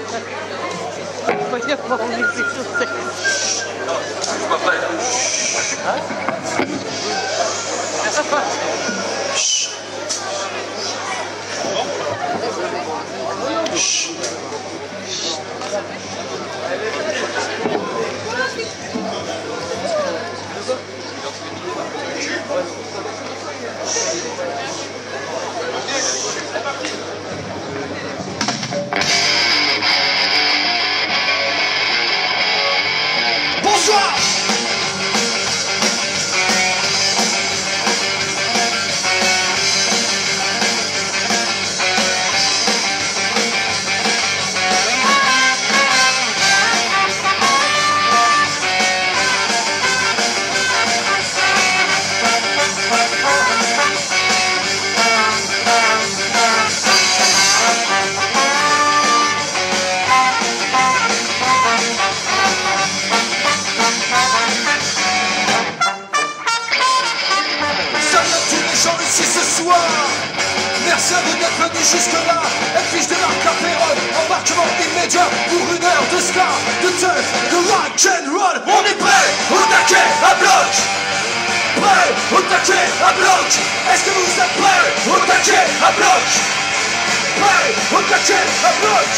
Faut dire qu'on est sur scène. Je vois pas. Bonsoir. Merci à vous d'être venus jusque-là. Headfish Peronne 1Ere, embarquement immédiat pour 1 heure de ska, de teuf, de rock and roll. On est prêt au taquet à bloc. Prêt au taquet à bloc. Est-ce que vous êtes prêts au taquet à bloc? Prêt au taquet à bloc.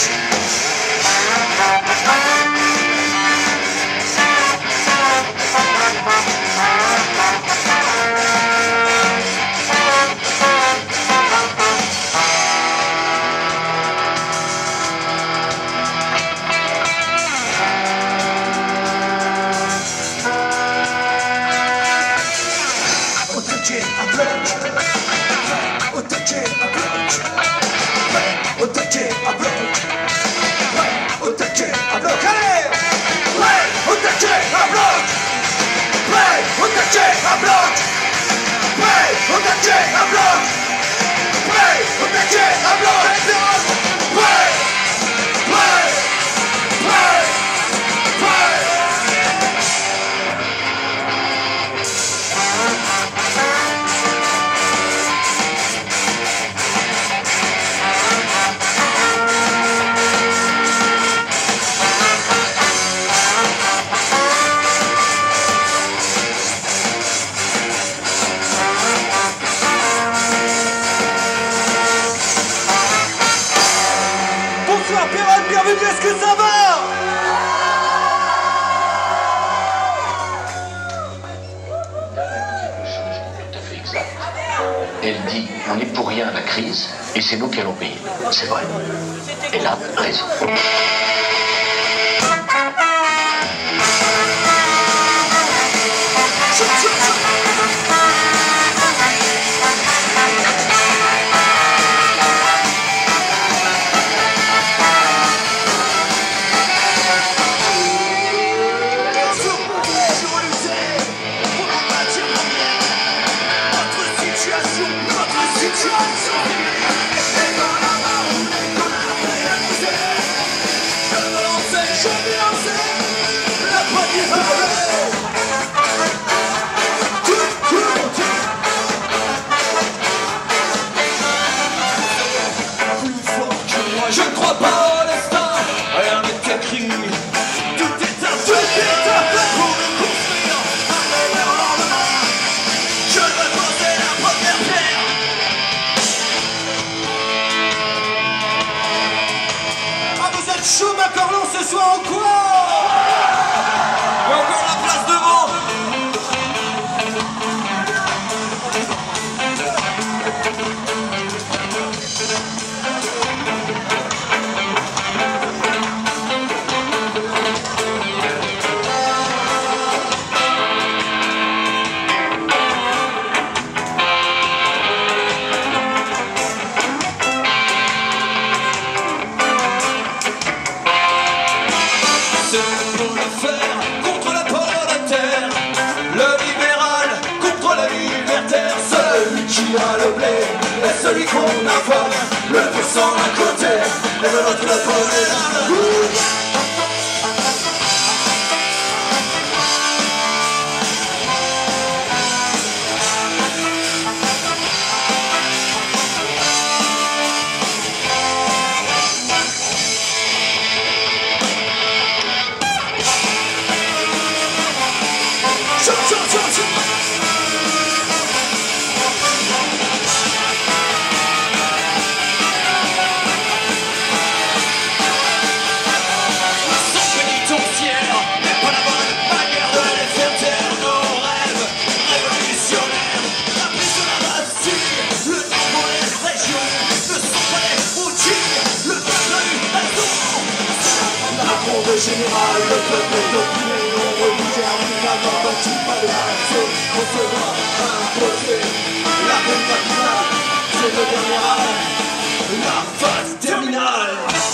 Bonsoir Peronne, bienvenue, est-ce que ça va? Tout à fait exact. Elle dit, on n'est pour rien à la crise, et c'est nous qui allons payer. C'est vrai. Elle a raison. Je ne crois pas au destin, rien n'est écrit. Tout est un fait pour nous construire un meilleur lendemain. Je veux poser la première pierre. Ah, vous êtes chaud, Macorlon, ce soir ou quoi? Il y a encore la place devant. Et celui qu'on affole, le pourcent d'un côté, et de l'autre le volet d'un autre. général, le peuple d'opinion religère finalement dans tout pas de raison. On se doit imposer la bonne matinale, c'est le dernier arrêt, la phase terminale.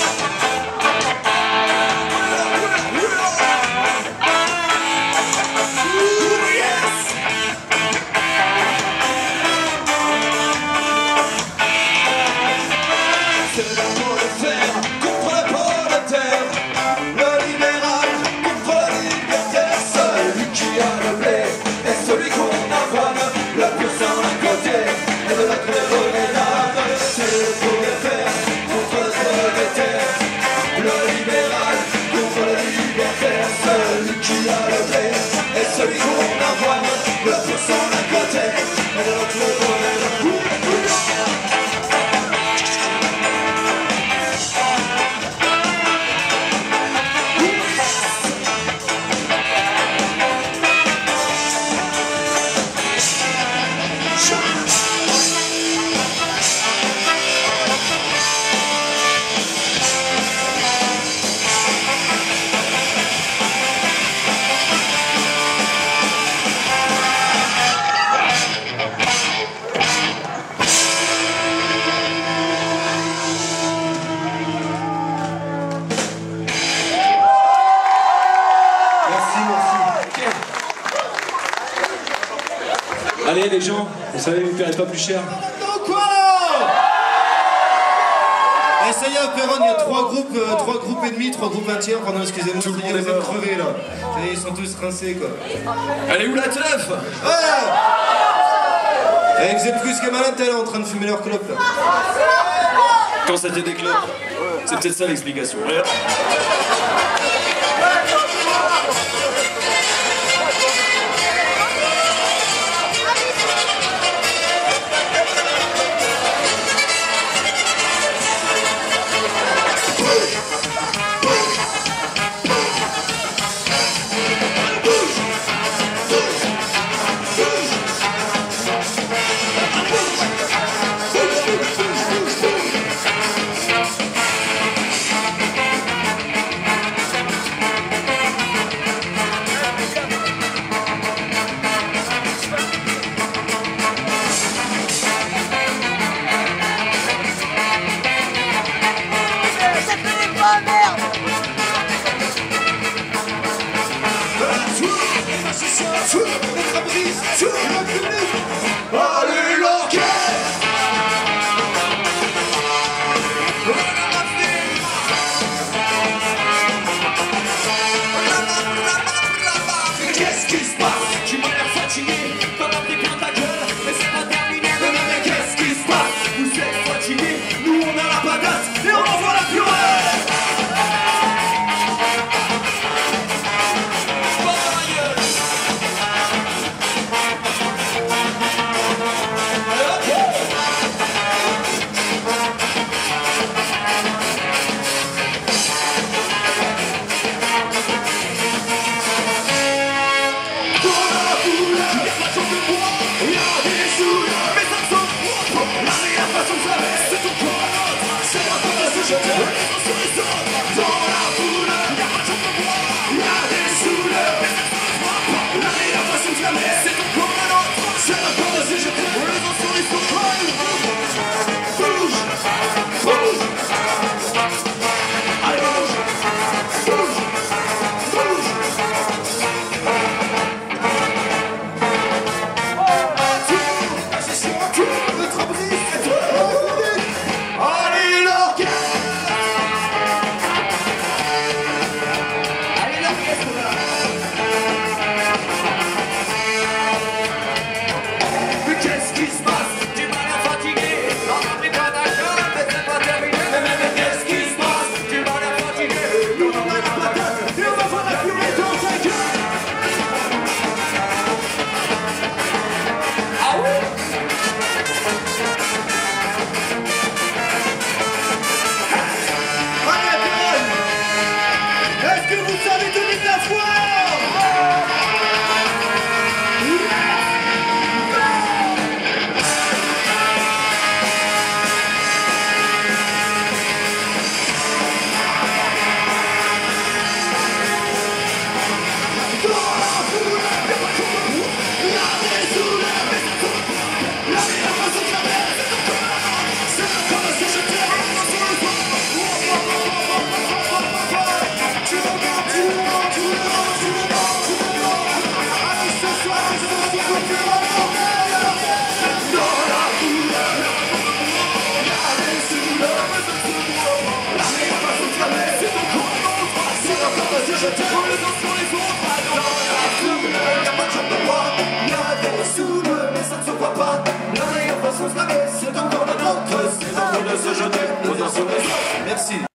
C'est le mot de fer contre le prolétaire, le libéral contre le libertaire. Celui qui a le blé est celui qu'on avoine, le pur sang d'un côté et de l'autre le renard. C'est le mot de fer contre le prolétaire, le libéral contre le libertaire. Celui qui a le blé est celui qu'on avoine, le pur sang d'un côté et de l'autre le renard. Allez les gens, vous savez, vous ne paierez pas plus cher. Donc quoi? Eh, ça y est, à Peronne, il y a trois groupes et demi, 3 groupes 1Ere, pardon, excusez-moi, Tout le monde vous est êtes mort. crevés là. Ça y est, ils sont tous rincés quoi. Allez où la teuf? Ouais. Eh, vous êtes plus qu'à malin, t'es là en train de fumer leur clope là. Quand c'était des clopes. C'est peut-être ça l'explication. Allez l'enquête. Qu'est-ce qui se passe? Tu m'as l'air fatigué, t'en as pris plein ta gueule, mais c'est pas terminé. Mais qu'est-ce qui se passe? Vous êtes fatigués, nous on a la patate et on envoie la purée. jeter pour les uns sur les autres. Dans la foule, y'a pas de job de bois. Y'a des sous, mais ça ne se voit pas. La meilleure façon de se laver, c'est encore la nôtre. C'est en train de se jeter aux uns sur les autres. Merci.